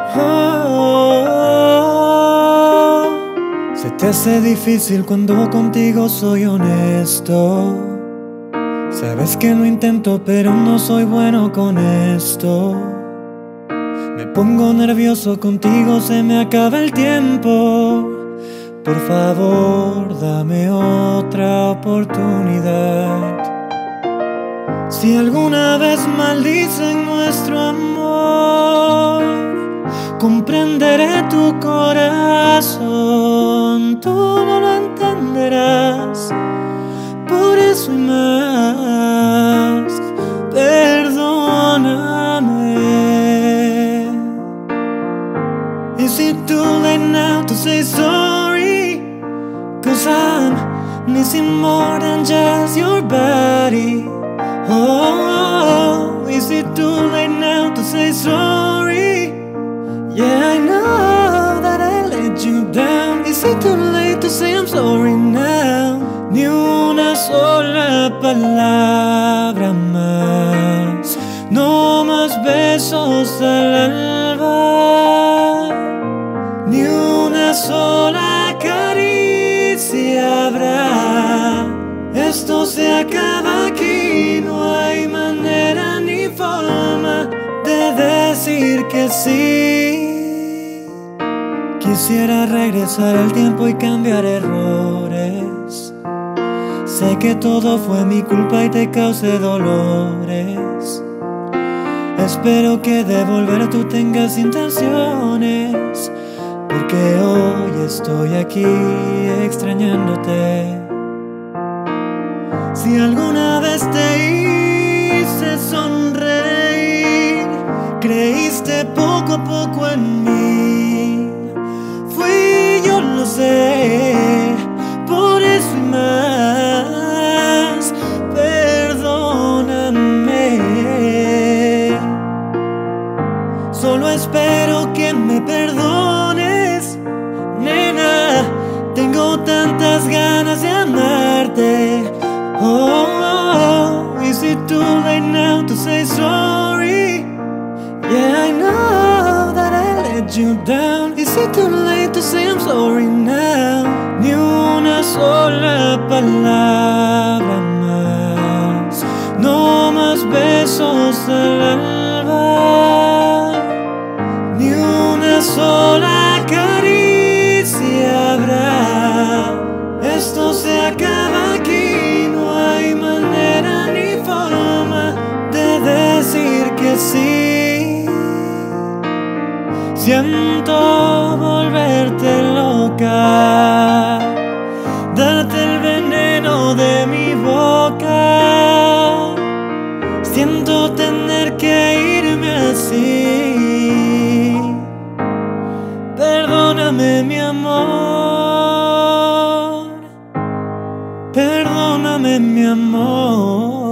Oh, se te hace difícil cuando contigo soy honesto. Sabes que lo intento, pero no soy bueno con esto. Me pongo nervioso contigo, se me acaba el tiempo. Por favor, dame otra oportunidad. Si alguna vez maldicen nuestro amor, comprenderé tu corazón. Tú no lo entenderás, por eso y más, perdóname. Is it too late now to say sorry? 'Cause I'm missing more than just your body. Oh, is it too late now to say sorry? Yeah, I know that I let you down. Is it too late to say I'm sorry now? Ni una sola palabra más, no más besos al alba, ni una sola caricia habrá. Esto se acaba aquí, no hay manera ni forma de decir que sí. Quisiera regresar al tiempo y cambiar errores. Sé que todo fue mi culpa y te causé dolores. Espero que de volver tú tengas intenciones, porque hoy estoy aquí extrañándote. Si alguna vez te hice sonreír, creíste poco a poco en mí. Fui yo, lo sé, por eso y más, perdóname. Solo espero que me perdones, nena. Tengo tantas ganas de amarte. Oh, is it too late now to say sorry? Yeah, I know that I let you down. Is it too late to say I'm sorry now? Ni una sola palabra más, no más besos al alba, ni una sola caricia habrá. Esto se acaba aquí, no hay manera ni forma de decir que sí. Siento volverte loca, darte el veneno de mi boca. Siento tener que irme así. Perdóname, mi amor. Perdóname, mi amor.